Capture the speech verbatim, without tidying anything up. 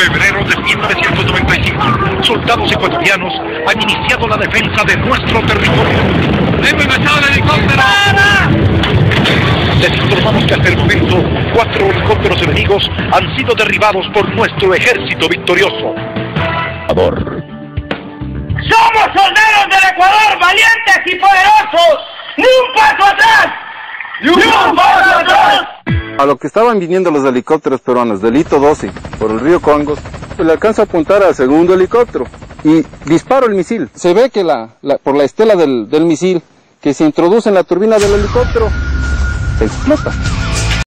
febrero de mil novecientos noventa y cinco, soldados ecuatorianos han iniciado la defensa de nuestro territorio. ¡Hemos echado el helicóptero! ¡Para! Les informamos que hasta el momento, cuatro helicópteros enemigos han sido derribados por nuestro ejército victorioso. Ador. ¡Somos soldados del Ecuador, valientes y poderosos! ¡Ni un paso atrás! ¡Ni un paso atrás! A lo que estaban viniendo los helicópteros peruanos del Hito doce por el río Congo, pues le alcanza a apuntar al segundo helicóptero y disparo el misil. Se ve que la, la, por la estela del, del misil que se introduce en la turbina del helicóptero, se explota.